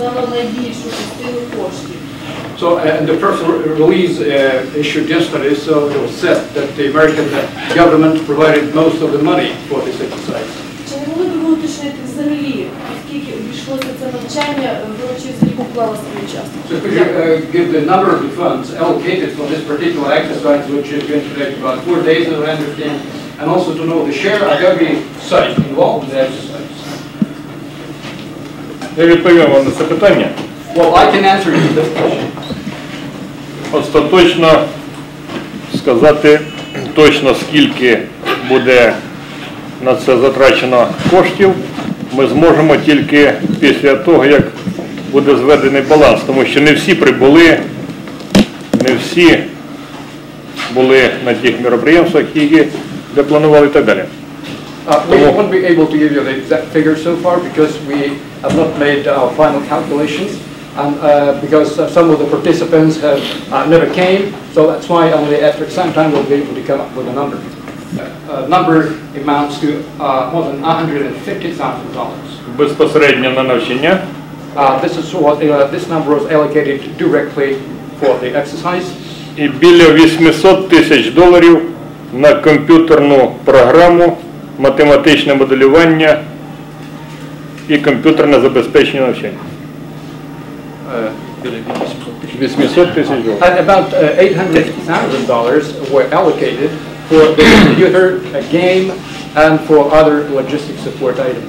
дало найбільшу частину коштів. So the press release issued yesterday, so it was said that the American government provided most of the money for this exercise. Чи не могли б ви уточнити взагалі, скільки обійшлося це навчання, вручив з яку вклала свою частку? So could you give the number of the funds allocated for this particular exercise, which is going to take about 4 days, as I understand, and also to know the share of every site involved in the exercise? Я відповім вам на це питання. Well, I can answer you this question. Остаточно сказати точно, скільки буде на це затрачено коштів, ми зможемо тільки після того, як буде зведений баланс, тому що не всі прибули, не всі були на тих мероприємствах, які де планували і так далі. We won't be able to give you the exact figure so far because we have not made our final calculations, and because some of the participants have never came, so that's why only after some time we'll be able to come up with a number. Number amounts to more than $150,000. Безпосередньо на навчання. This number was allocated directly for the exercise. І біля $800,000 на комп'ютерну програму, математичне моделювання і комп'ютерне забезпечення навчання. $800,000. And about $850,000 were allocated for the computer, a game, and for other logistic support items.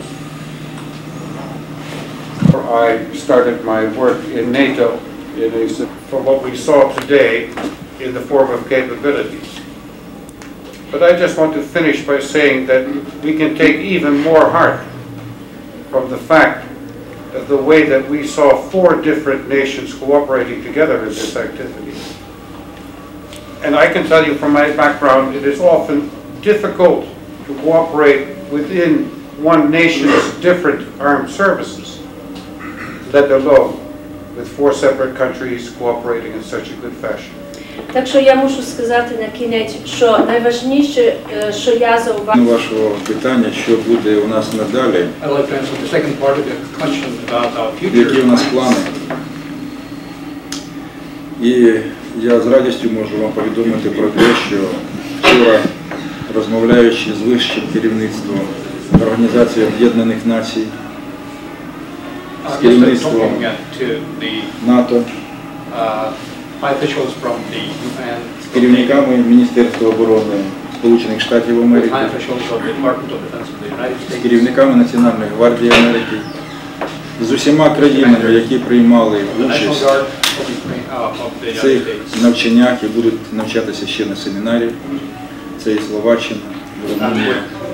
I started my work in NATO from what we saw today in the form of capabilities. But I just want to finish by saying that we can take even more heart from the fact that the way that we saw 4 different nations cooperating together in this activity. And I can tell you from my background, it is often difficult to cooperate within one nation's different armed services, let alone with 4 separate countries cooperating in such a good fashion. Так що я мушу сказати на кінець, що найважніше, що я зауважила. Вашого питання, що буде у нас надалі, I'd like to answer the second part of the question about our future. які у нас плани. І я з радістю можу вам повідомити про те, що вчора, розмовляючи з вищим керівництвом Організації Об'єднаних Націй, з керівництвом НАТО, з керівниками Міністерства оборони Сполучених Штатів Америки, з керівниками Національної гвардії Америки, з усіма країнами, які приймали участь в цих навчаннях і будуть навчатися ще на семінарі. Це і Словаччина, Румунія,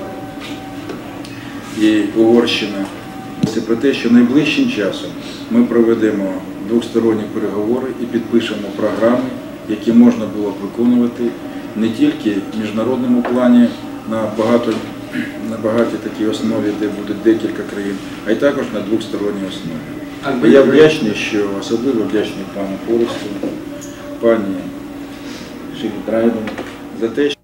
і Угорщина. Це про те, що найближчим часом ми проведемо двосторонні переговори і підпишемо програми, які можна було б виконувати не тільки в міжнародному плані на багатій такій основі, де буде декілька країн, а й також на двосторонній основі. І я вдячний, особливо вдячний пану Форесту, пані Шилі Драйден за те, що